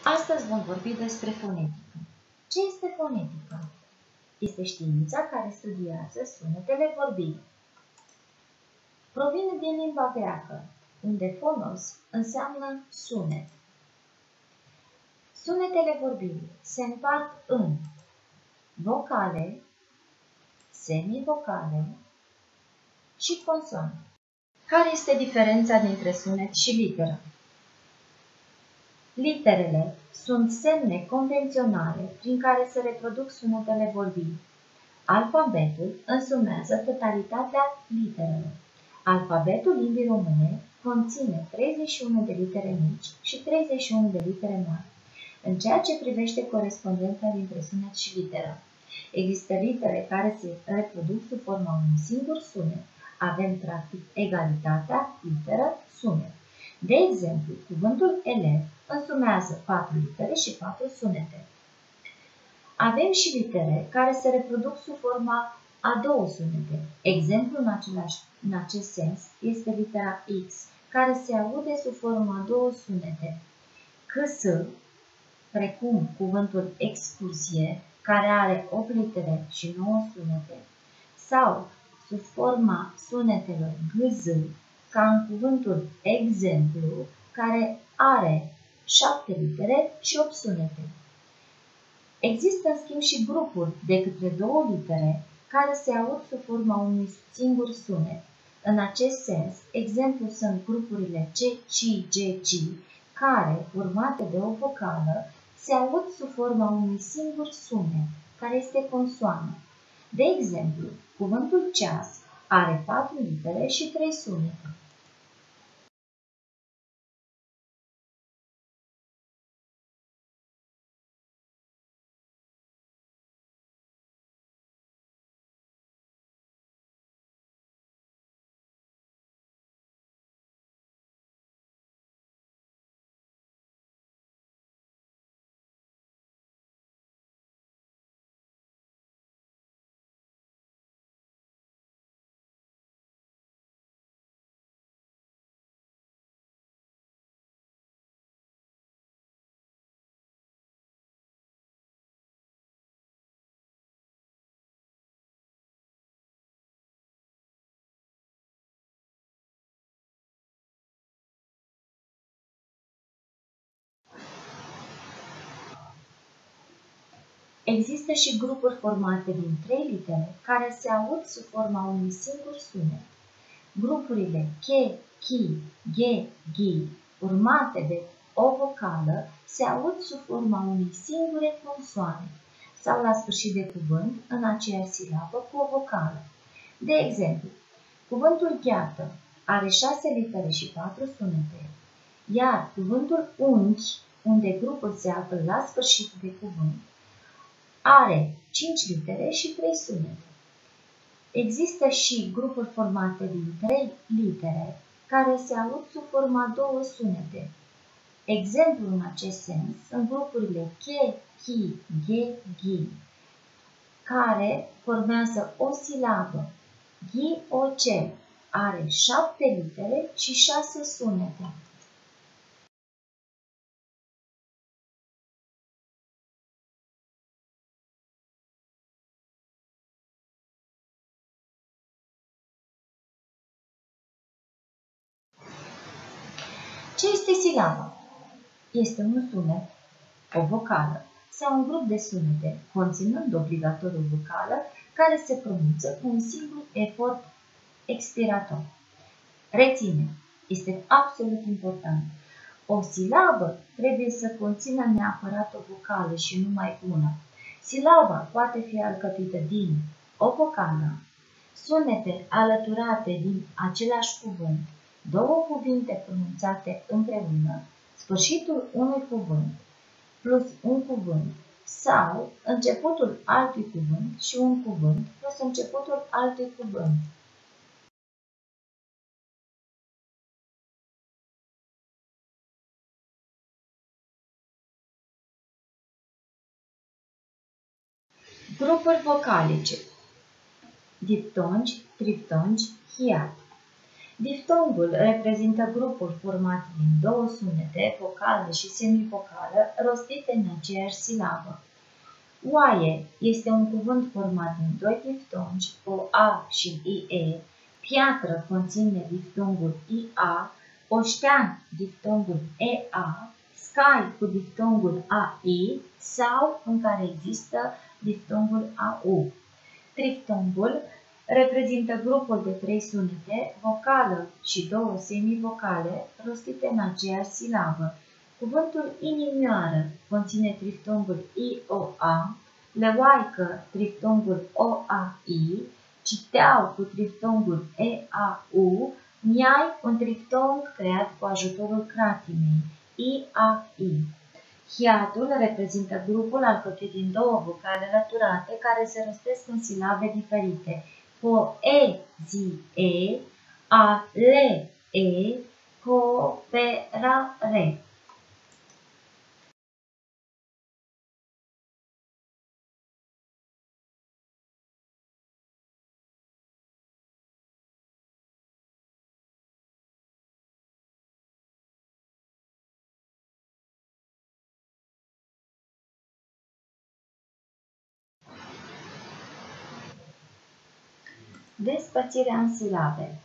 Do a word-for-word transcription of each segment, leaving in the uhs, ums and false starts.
Astăzi vom vorbi despre fonetică. Ce este fonetica? Este știința care studiază sunetele vorbite. Provine din limba greacă, unde fonos înseamnă sunet. Sunetele vorbite se împart în vocale, semivocale și consoane. Care este diferența dintre sunet și literă? Literele sunt semne convenționale prin care se reproduc sunetele vorbite. Alfabetul însumează totalitatea literelor. Alfabetul limbii române conține treizeci și unu de litere mici și treizeci și unu de litere mari. În ceea ce privește corespondența dintre sunet și literă, există litere care se reproduc sub forma unui singur sunet. Avem, practic, egalitatea literă-sunet. De exemplu, cuvântul elev însumează patru litere și patru sunete. Avem și litere care se reproduc sub forma a două sunete. Exemplu în, același, în acest sens este litera X, care se aude sub forma a două sunete. C S, precum cuvântul excursie, care are opt litere și nouă sunete, sau sub forma sunetelor G Z, ca în cuvântul exemplu, care are șapte litere și opt sunete. Există, în schimb, și grupuri de câte două litere care se aud sub forma unui singur sunet. În acest sens, exemplu sunt grupurile C, C, G, C, care, urmate de o vocală, se aud sub forma unui singur sunet, care este consoană. De exemplu, cuvântul ceas are patru litere și trei sunete. Există și grupuri formate din trei litere care se aud sub forma unui singur sunet. Grupurile Ch, Chi, Ghe, Ghi, urmate de o vocală, se aud sub forma unei singure consoane sau la sfârșit de cuvânt în aceeași silabă cu o vocală. De exemplu, cuvântul gheată are șase litere și patru sunete, iar cuvântul unghi, unde grupul se află la sfârșit de cuvânt, are cinci litere și trei sunete. Există și grupuri formate din trei litere care se aud sub forma două sunete. Exemplu în acest sens sunt grupurile Che, Chi, Ghe, Ghi, care formează o silabă. Ghi, o, ce are șapte litere și șase sunete. Ce este silaba? Este un sunet, o vocală sau un grup de sunete, conținând obligatoriu vocală, care se pronunță cu un singur efort expirator. Reține, este absolut important. O silabă trebuie să conțină neapărat o vocală și numai una. Silaba poate fi alcătuită din o vocală, sunete alăturate din același cuvânt, două cuvinte pronunțate împreună, sfârșitul unui cuvânt, plus un cuvânt, sau începutul altui cuvânt și un cuvânt, plus începutul altui cuvânt. Grupuri vocalice: diptongi, triptongi, hiat. Diftongul reprezintă grupul format din două sunete, vocală și semivocală, rostite în aceeași silabă. Oaie este un cuvânt format din doi diftongi, o A și I E, piatră conține diftongul I A, oștean diftongul E A, scai cu diftongul A I sau în care există diftongul A U. Triftongul reprezintă grupul de trei sunete, vocală și două semivocale, rostite în aceeași silabă. Cuvântul inimioară conține triftongul I O A, leoaică triftongul O A I, citeau cu triftongul E A U, miai un triftong creat cu ajutorul cratimei, I A I. Hiatul reprezintă grupul alcătuit din două vocale alăturate care se rostesc în silabe diferite. Poezie, a le e, cooperare. Despărțirea în silabe.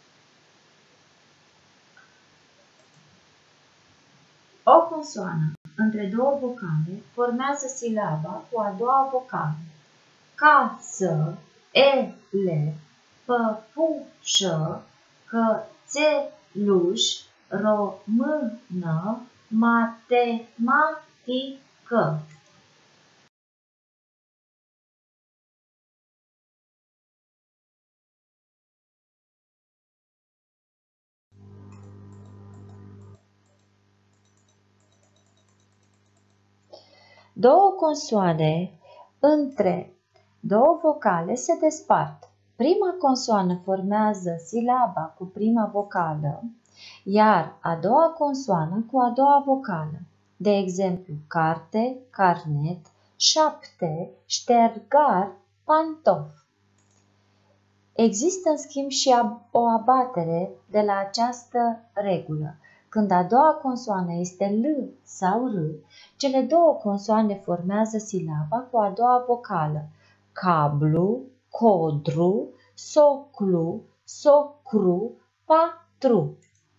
O consoană între două vocale formează silaba cu a doua vocală. Casă, ele, păpușă, cățeluș, română, matematică. Două consoane între două vocale se despart. Prima consoană formează silaba cu prima vocală, iar a doua consoană cu a doua vocală. De exemplu, carte, carnet, șapte, ștergar, pantof. Există, în schimb, și o abatere de la această regulă. Când a doua consoană este L sau R, cele două consoane formează silaba cu a doua vocală. Cablu, codru, soclu, socru, patru.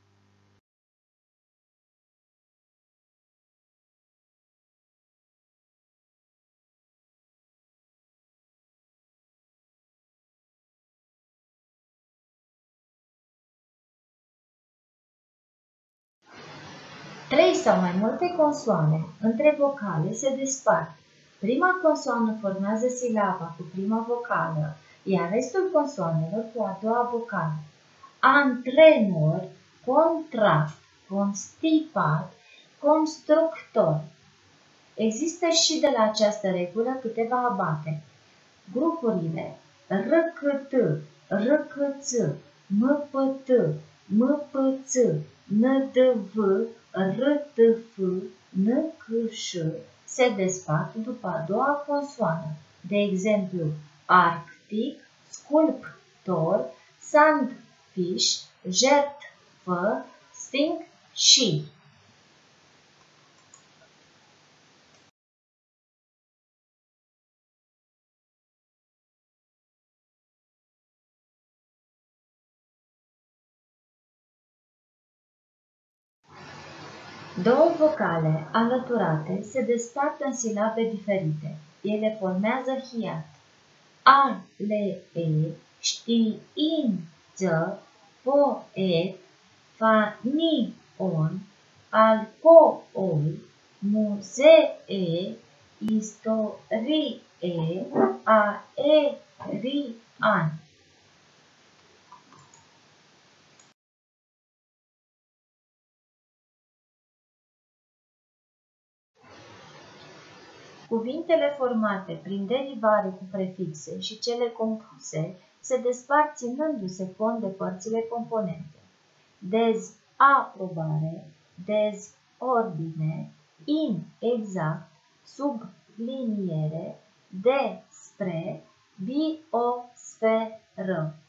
Trei sau mai multe consoane între vocale se despart. Prima consoană formează silaba cu prima vocală, iar restul consoanelor cu a doua vocală. Antrenor, contract, constipat, constructor. Există și de la această regulă câteva abate. Grupurile rct, rcț, mpt, mpț, ndv, rtf, nkș se despart după a doua consoană. De exemplu, arctic, sculptor, sandfish, jertfă, sting și. Două vocale alăturate se despart în silabe diferite. Ele formează hiat. A, le, e, știință, poet, fanion, alcool, muzee, istorie, aerian. Cuvintele formate prin derivare cu prefixe și cele compuse se despart ținându-se cont de părțile componente. Dezaprobare, dezordine, inexact, subliniere, despre, biosferă.